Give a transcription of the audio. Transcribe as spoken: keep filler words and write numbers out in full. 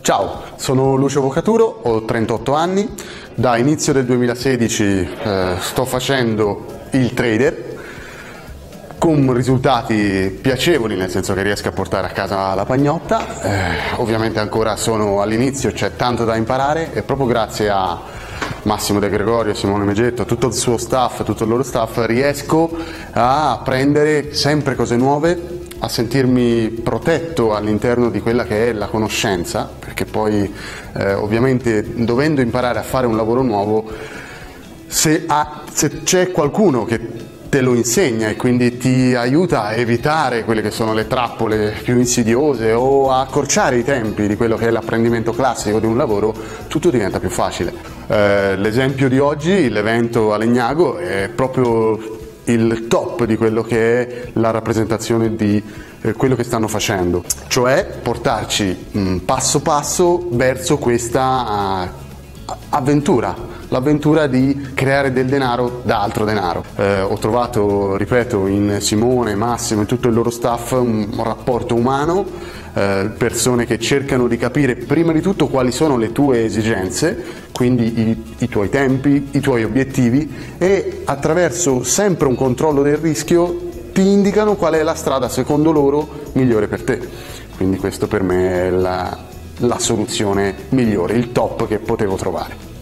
Ciao, sono Lucio Vocaturo, ho trentotto anni, da inizio del duemilasedici eh, sto facendo il trader con risultati piacevoli, nel senso che riesco a portare a casa la pagnotta. Eh, ovviamente ancora sono all'inizio, c'è tanto da imparare e proprio grazie a Massimo De Gregorio, Simone Meggetto, tutto il suo staff, tutto il loro staff, riesco a apprendere sempre cose nuove, a sentirmi protetto all'interno di quella che è la conoscenza, perché poi eh, ovviamente dovendo imparare a fare un lavoro nuovo, se, ha, se c'è qualcuno che te lo insegna e quindi ti aiuta a evitare quelle che sono le trappole più insidiose o a accorciare i tempi di quello che è l'apprendimento classico di un lavoro, tutto diventa più facile. Eh, l'esempio di oggi, l'evento a Legnago, è proprio il top di quello che è la rappresentazione di eh, quello che stanno facendo, cioè portarci mh, passo passo verso questa uh, avventura, l'avventura di creare del denaro da altro denaro. Eh, ho trovato, ripeto, in Simone, Massimo e tutto il loro staff un rapporto umano, eh, persone che cercano di capire prima di tutto quali sono le tue esigenze, quindi i, i tuoi tempi, i tuoi obiettivi, e attraverso sempre un controllo del rischio ti indicano qual è la strada secondo loro migliore per te. Quindi questo per me è la, la soluzione migliore, il top che potevo trovare.